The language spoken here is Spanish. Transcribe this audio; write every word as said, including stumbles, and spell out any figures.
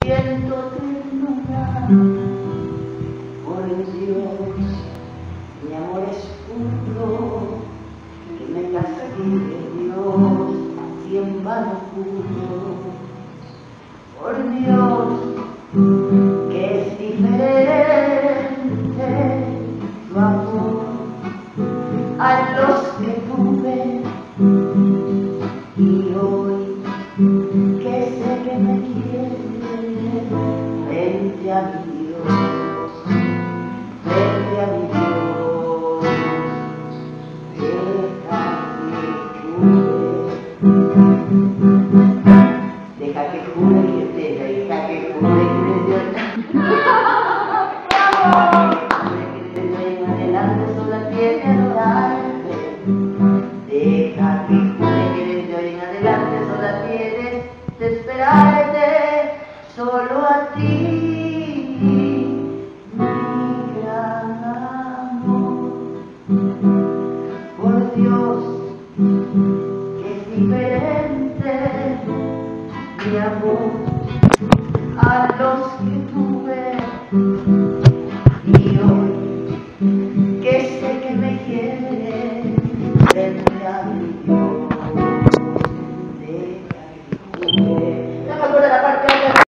Siento ternura por Dios, mi amor es puro, que me castigue Dios, así en vano juro. Por Dios, que es diferente tu amor a los que tuve, y hoy que sé que me quieres, frente a mi Dios, frente a mi Dios, deja que jure, deja que jure que te, deja que jure que te dio que te doy en adelante, solo tiene adorarte. Deja que jure que desde hoy en adelante solo tienes de esperarte, solo a ti, mi gran amor. Por Dios, que es diferente mi amor a los que